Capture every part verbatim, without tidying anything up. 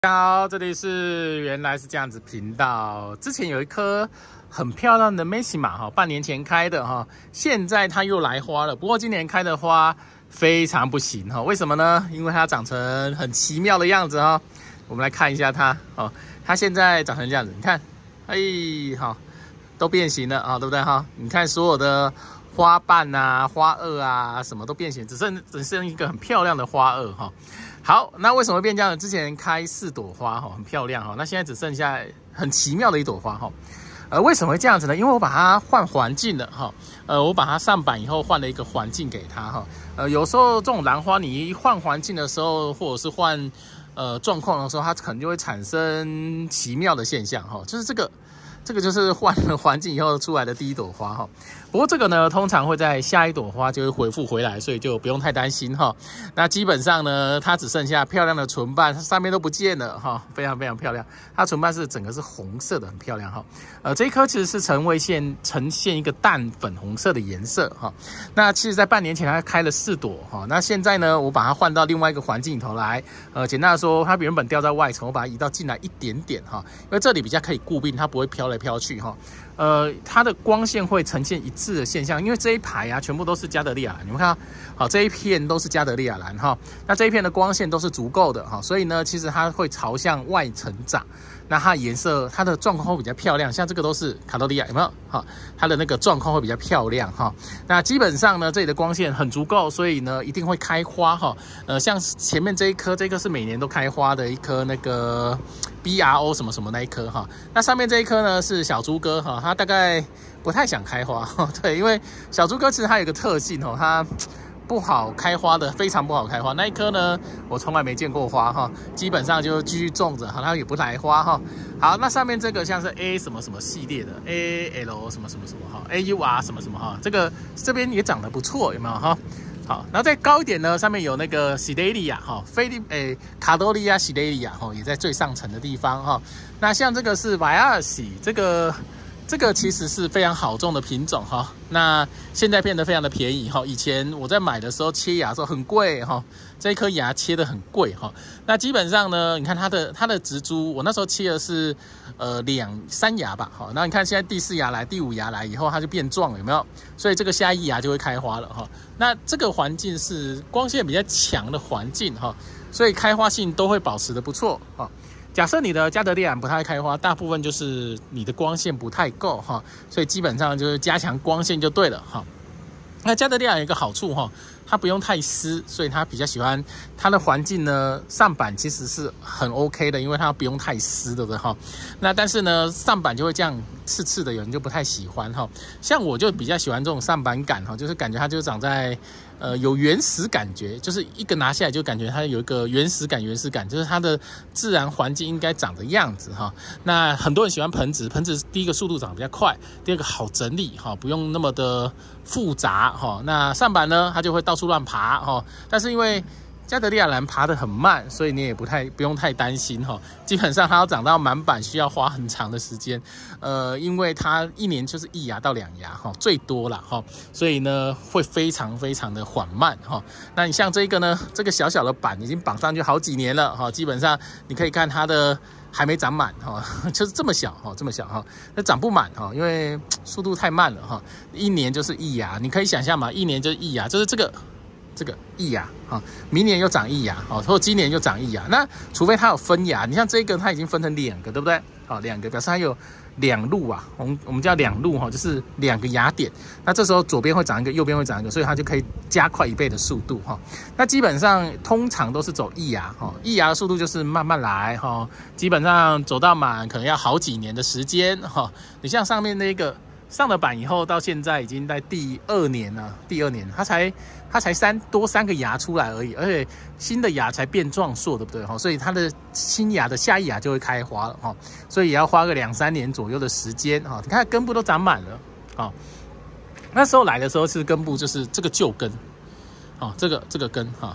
好，这里是原来是这样子频道。之前有一颗很漂亮的 Messima 哈，半年前开的哈，现在它又来花了。不过今年开的花非常不行哈，为什么呢？因为它长成很奇妙的样子哈。我们来看一下它哦，它现在长成这样子，你看，哎，好，都变形了啊，对不对哈？你看所有的花瓣啊、花萼啊，什么都变形，只剩只剩一个很漂亮的花萼哈。好，那为什么会变这样呢？之前开四朵花哈，很漂亮哈，那现在只剩下很奇妙的一朵花哈。呃，为什么会这样子呢？因为我把它换环境了哈。呃，我把它上板以后换了一个环境给它哈。呃，有时候这种兰花你一换环境的时候，或者是换呃状况的时候，它可能就会产生奇妙的现象哈。就是这个。这个就是换了环境以后出来的第一朵花哈，不过这个呢，通常会在下一朵花就会恢复回来，所以就不用太担心哈。那基本上呢，它只剩下漂亮的唇瓣，它上面都不见了哈，非常非常漂亮。它唇瓣是整个是红色的，很漂亮哈。呃，这一颗其实是呈现呈现一个淡粉红色的颜色哈。那其实，在半年前它开了四朵哈，那现在呢，我把它换到另外一个环境里头来。呃，简单的说，它原本掉在外层，我把它移到进来一点点哈，因为这里比较可以固定，它不会飘来飘去哈，呃，它的光线会呈现一致的现象，因为这一排啊全部都是加德利亚兰，你们看，好，这一片都是加德利亚兰哈，那这一片的光线都是足够的哈，所以呢，其实它会朝向外层长，那它颜色它的状况会比较漂亮，像这个都是卡多利亚，有没有？哈，它的那个状况会比较漂亮哈。那基本上呢，这里的光线很足够，所以呢一定会开花哈。呃，像前面这一颗，这颗是每年都开花的一颗那个 B R O 什么什么那一颗哈，那上面这一颗呢是小猪哥哈，它大概不太想开花哈，对，因为小猪哥其实它有一个特性哦，它不好开花的，非常不好开花。那一颗呢，我从来没见过花哈，基本上就继续种着哈，它也不来花哈。好，那上面这个像是 A 什么什么系列的 A L 什么什么什么哈 ，A U R 什么什么哈，这个这边也长得不错，有没有哈？好，然后再高一点呢，上面有那个西德利亚哈，菲利诶卡多利亚西德利亚哈，也在最上层的地方哈。那像这个是瓦亚尔西，这个这个其实是非常好种的品种哈。那现在变得非常的便宜哈，以前我在买的时候切芽的时候很贵哈，这一颗芽切的很贵哈。那基本上呢，你看它的它的植株，我那时候切的是呃两三芽吧，哈。那你看现在第四芽来，第五芽来以后，它就变壮了，有没有？所以这个下一芽就会开花了哈。那这个环境是光线比较强的环境哈，所以开花性都会保持的不错哈。假设你的加德利亚兰不太开花，大部分就是你的光线不太够哈，所以基本上就是加强光线就对了哈。那加德利亚兰有一个好处哈，它不用太湿，所以它比较喜欢它的环境呢。上板其实是很 OK 的，因为它不用太湿，对不对哈？那但是呢，上板就会这样刺刺的，有人就不太喜欢哈。像我就比较喜欢这种上板感哈，就是感觉它就长在呃有原始感觉，就是一个拿下来就感觉它有一个原始感，原始感就是它的自然环境应该长的样子哈。那很多人喜欢盆植，盆植第一个速度长得比较快，第二个好整理哈，不用那么的复杂哈。那上板呢，它就会到处乱爬哈，但是因为加德利亚兰爬得很慢，所以你也不太不用太担心哈。基本上它要长到满板需要花很长的时间，呃，因为它一年就是一芽到两芽哈，最多啦哈，所以呢会非常非常的缓慢哈。那你像这个呢，这个小小的板已经绑上去好几年了哈，基本上你可以看它的还没长满哈，就是这么小哈，这么小哈，那长不满哈，因为速度太慢了哈，一年就是一芽，你可以想象嘛，一年就是一芽，就是这个。这个一芽啊，明年又长一芽啊，或今年又长一芽。那除非它有分芽，你像这个它已经分成两个，对不对？好，两个表示它有两路啊，我们我们叫两路哈，就是两个芽点。那这时候左边会长一个，右边会长一个，所以它就可以加快一倍的速度哈。那基本上通常都是走一芽哈，一芽的速度就是慢慢来哈，基本上走到满可能要好几年的时间哈。你像上面那个。上了板以后，到现在已经在第二年了。第二年，它才它才三多三个芽出来而已，而且新的芽才变壮硕，对不对？哈，所以它的新芽的下一芽就会开花了哈，所以也要花个两三年左右的时间哈。你看根部都长满了，啊，那时候来的时候是根部就是这个旧根，啊，这个这个根哈，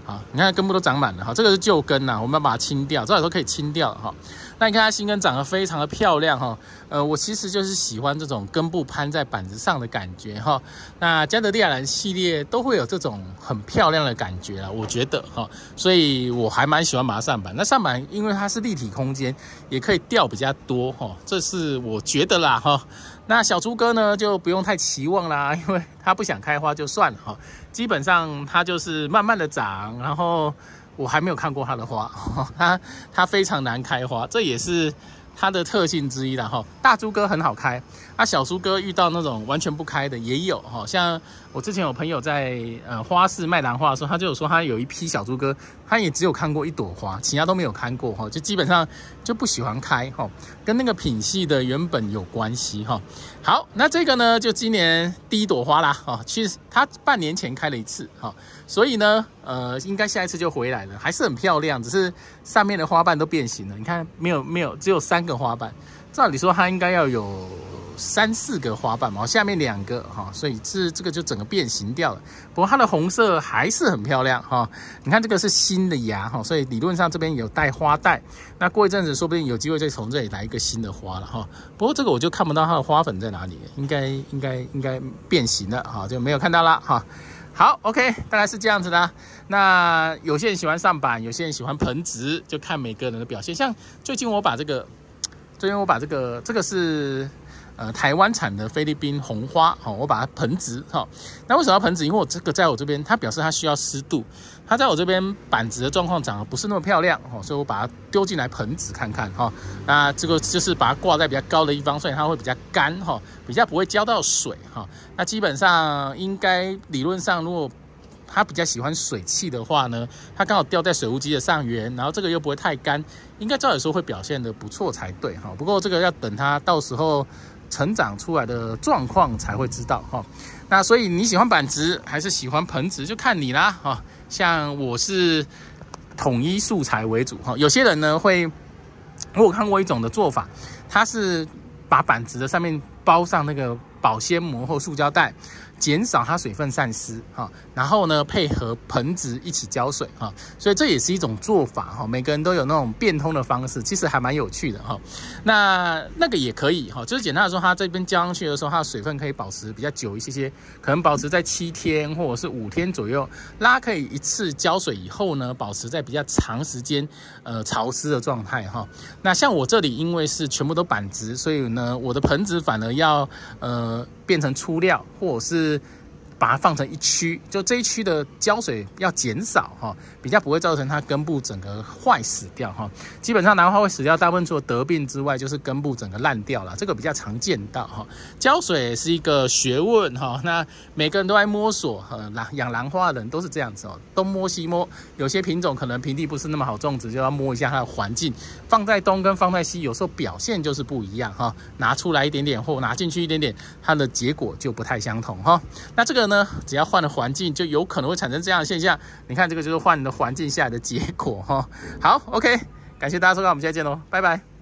好，你看根部都长满了哈，这个是旧根呐，我们要把它清掉，照理说可以清掉哈。那你看它新根长得非常的漂亮哈，呃，我其实就是喜欢这种根部攀在板子上的感觉哈。那加德利亚兰系列都会有这种很漂亮的感觉啦，我觉得哈，所以我还蛮喜欢把它上板。那上板因为它是立体空间，也可以吊比较多哈，这是我觉得啦哈。那小猪哥呢就不用太期望啦，因为它不想开花就算了哈。基本上它就是慢慢的长，然后我还没有看过它的花，它它非常难开花，这也是它的特性之一啦哈。大猪哥很好开，啊小猪哥遇到那种完全不开的也有哈。像我之前有朋友在呃花市卖兰花的时候，他就有说他有一批小猪哥，他也只有看过一朵花，其他都没有看过哈，就基本上就不喜欢开哈，跟那个品系的原本有关系哈。好，那这个呢就今年第一朵花啦哈，其实它半年前开了一次哈，所以呢呃应该下一次就回来了，还是很漂亮，只是上面的花瓣都变形了，你看没有没有只有三个花瓣，照理说它应该要有三四个花瓣嘛，下面两个哈，所以这这个就整个变形掉了。不过它的红色还是很漂亮哈，你看这个是新的芽哈，所以理论上这边有带花带，那过一阵子说不定有机会再从这里来一个新的花了哈。不过这个我就看不到它的花粉在哪里，应该应该应该变形了哈，就没有看到了哈。好 ，OK， 大概是这样子的。那有些人喜欢上板，有些人喜欢盆植，就看每个人的表现。像最近我把这个，最近我把这个，这个是呃台湾产的菲律宾红花，哦，我把它盆植哈。那为什么要盆植？因为我这个在我这边，它表示它需要湿度。它在我这边板子的状况长得不是那么漂亮哦，所以我把它丢进来盆植看看哈。那这个就是把它挂在比较高的地方，所以它会比较干哈，比较不会浇到水哈。那基本上应该理论上，如果它比较喜欢水汽的话呢，它刚好掉在水雾机的上缘，然后这个又不会太干，应该照理说会表现得不错才对哈。不过这个要等它到时候成长出来的状况才会知道哈。那所以你喜欢板植还是喜欢盆植，就看你啦哈。像我是统一素材为主哈，有些人呢会，我有看过一种的做法，它是把板植的上面包上那个保鲜膜或塑胶袋，减少它水分散失哈，然后呢配合盆植一起浇水哈，所以这也是一种做法哈。每个人都有那种变通的方式，其实还蛮有趣的哈。那那个也可以哈，就是简单的说，它这边浇上去的时候，它的水分可以保持比较久一些些，可能保持在七天或者是五天左右。拉可以一次浇水以后呢，保持在比较长时间呃潮湿的状态哈。那像我这里因为是全部都板植，所以呢我的盆植反而要呃变成粗料，或者是把它放成一区，就这一区的浇水要减少哈，比较不会造成它根部整个坏死掉哈。基本上兰花会死掉，大部分除了得病之外，就是根部整个烂掉了，这个比较常见到哈。浇水是一个学问哈，那每个人都在摸索，呃，养兰花的人都是这样子哦，东摸西摸。有些品种可能平地不是那么好种植，就要摸一下它的环境，放在东跟放在西，有时候表现就是不一样哈。拿出来一点点或拿进去一点点，它的结果就不太相同哈。那这个呢？只要换了环境，就有可能会产生这样的现象。你看，这个就是换了环境下的结果哈。好 ，OK， 感谢大家收看，我们下次见喽，拜拜。